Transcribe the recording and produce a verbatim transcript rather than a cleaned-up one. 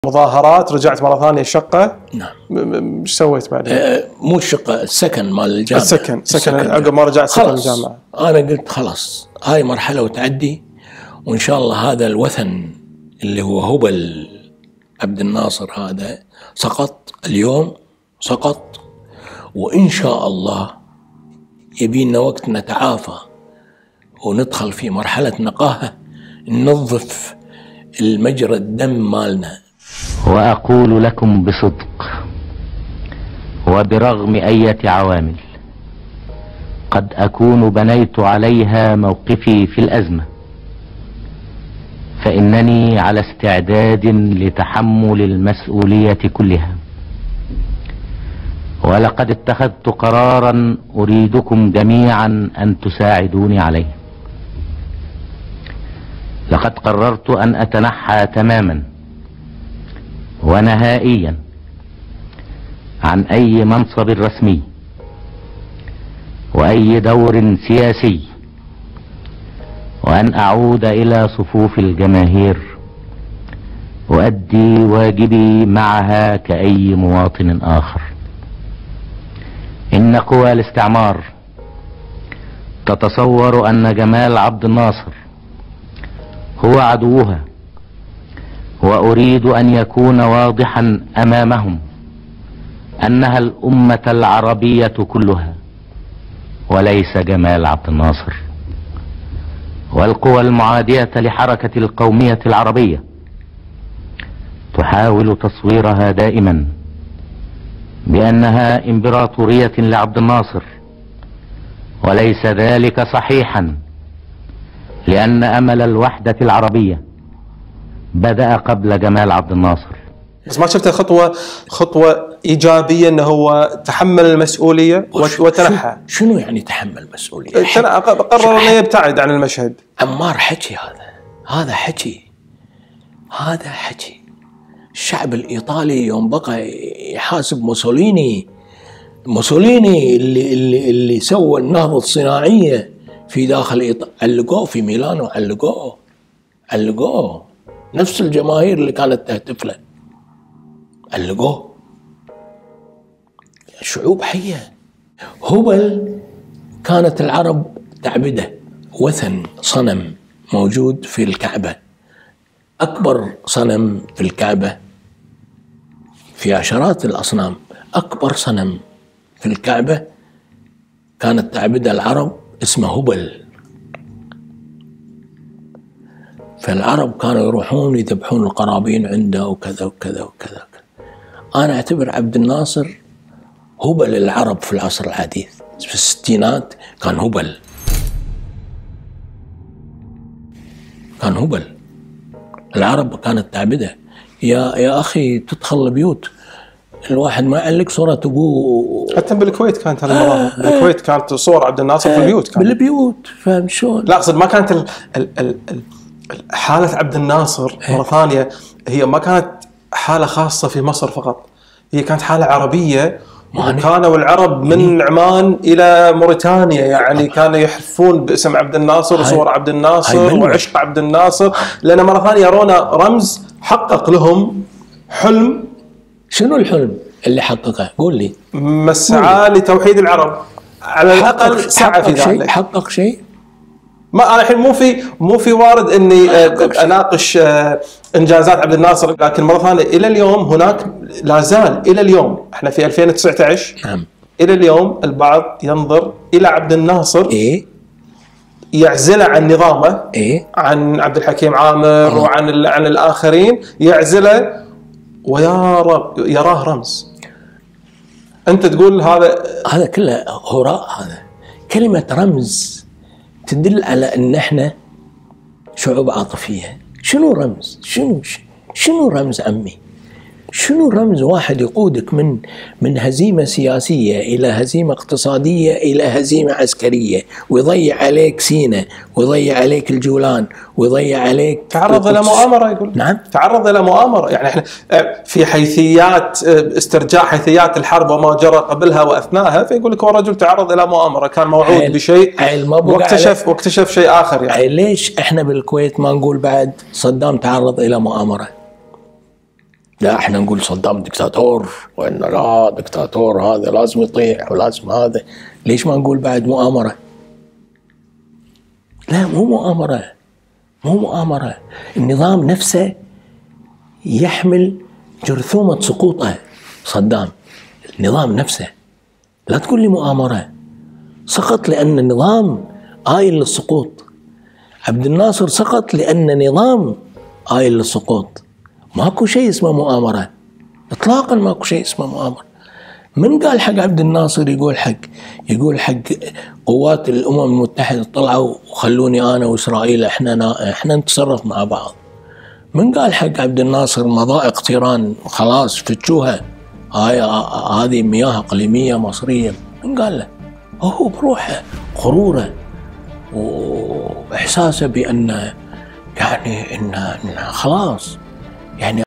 مظاهرات، رجعت مرة ثانية الشقة. نعم. ايش سويت بعدين؟ أه مو الشقة، السكن مال الجامعة. السكن سكن عقب ما رجعت سكن الجامعة. أنا قلت خلاص هاي مرحلة وتعدي، وإن شاء الله هذا الوثن اللي هو هبل عبد الناصر هذا سقط اليوم، سقط، وإن شاء الله يبينا وقت نتعافى وندخل في مرحلة نقاهة، ننظف المجرى الدم مالنا. وأقول لكم بصدق وبرغم أية عوامل قد أكون بنيت عليها موقفي في الأزمة، فإنني على استعداد لتحمل المسؤولية كلها، ولقد اتخذت قرارا أريدكم جميعا أن تساعدوني عليه. لقد قررت أن أتنحى تماما ونهائيا عن أي منصب رسمي وأي دور سياسي، وأن أعود إلى صفوف الجماهير وأدي واجبي معها كأي مواطن آخر. إن قوى الاستعمار تتصور أن جمال عبد الناصر هو عدوها، وأريد أن يكون واضحا أمامهم أنها الأمة العربية كلها وليس جمال عبد الناصر. والقوى المعادية لحركة القومية العربية تحاول تصويرها دائما بأنها إمبراطورية لعبد الناصر، وليس ذلك صحيحا، لأن أمل الوحدة العربية بدأ قبل جمال عبد الناصر. بس ما شفتها خطوة خطوة إيجابية أنه هو تحمل المسؤولية وتنحى؟ شنو يعني تحمل مسؤولية؟ قرر أنه يبتعد عن المشهد. عمار حكي هذا هذا حكي هذا حكي الشعب الإيطالي يوم بقى يحاسب موسوليني موسوليني اللي اللي اللي سوى النهضة الصناعية في داخل إيطاليا، علقوه في ميلانو، علقوه علقوه نفس الجماهير اللي كانت تهتف له علقوه. شعوب حية. هبل كانت العرب تعبده، وثن صنم موجود في الكعبة، أكبر صنم في الكعبة، في عشرات الأصنام، أكبر صنم في الكعبة كانت تعبده العرب اسمه هبل. فالعرب كانوا يروحون يذبحون القرابين عنده وكذا وكذا وكذا. أنا أعتبر عبد الناصر هبل العرب في العصر الحديث. في الستينات كان هبل، كان هبل. العرب كانت تعبده. يا يا أخي تدخل البيوت الواحد ما يعلق صورة أبوه. حتى بالكويت كانت هذه المظاهر. آه بالكويت كانت صور عبد الناصر آه في البيوت. كانت بالبيوت، فاهم شلون؟ لا أقصد ما كانت ال ال ال ال حالة عبد الناصر مرة ثانية، هي ما كانت حالة خاصة في مصر فقط، هي كانت حالة عربية. وكانوا العرب من عمان إلى موريتانيا يعني كانوا يحلفون باسم عبد الناصر وصور عبد الناصر وعشق عبد الناصر، لأن مرة ثانية يرونا رمز حقق لهم حلم. شنو الحلم اللي حققه؟ قول لي. مسعى لتوحيد العرب، على الأقل سعى في ذلك. حقق شيء؟ ما أنا الحين مو في مو في وارد إني أناقش إنجازات عبد الناصر، لكن مرة ثانية إلى اليوم هناك لا زال إلى اليوم، إحنا في ألفين وتسعة عشر نعم، إلى اليوم البعض ينظر إلى عبد الناصر إيه؟ يعزله عن نظامه، إيه؟ عن عبد الحكيم عامر أوه. وعن عن الآخرين، يعزله ويرى يراه رمز. أنت تقول هذا هذا كله هراء. هذا كلمة رمز تدل على أن إحنا شعوب عاطفية. شنو رمز؟ شنو شنو رمز عمي؟ شنو رمز واحد يقودك من من هزيمة سياسية إلى هزيمة اقتصادية إلى هزيمة عسكرية، ويضيع عليك سيناء ويضيع عليك الجولان ويضيع عليك. تعرض إلى مؤامرة يقول. نعم. تعرض إلى مؤامرة، يعني إحنا في حيثيات استرجاع حيثيات الحرب وما جرى قبلها وأثناءها، فيقول لك هو رجل تعرض إلى مؤامرة، كان موعود بشيء واكتشف واكتشف شيء آخر. يعني ليش إحنا بالكويت ما نقول بعد صدام تعرض إلى مؤامرة؟ لا احنا نقول صدام دكتاتور، وإن لا دكتاتور هذا لازم يطيح ولازم هذا. ليش ما نقول بعد مؤامرة؟ لا مو مؤامرة، مو مؤامرة. النظام نفسه يحمل جرثومة سقوطه. صدام النظام نفسه، لا تقول لي مؤامرة، سقط لأن النظام آيل للسقوط. عبد الناصر سقط لأن نظام آيل للسقوط. ماكو شيء اسمه مؤامرة إطلاقا، ماكو شيء اسمه مؤامرة. من قال حق عبد الناصر يقول حق يقول حق قوات الأمم المتحدة طلعوا وخلوني أنا وإسرائيل إحنا احنا نتصرف مع بعض؟ من قال حق عبد الناصر مضائق تيران خلاص فتشوها، هاي هذه مياه إقليمية مصرية؟ من قال له؟ هو بروحه غروره وإحساسه بأن يعني إن خلاص يعني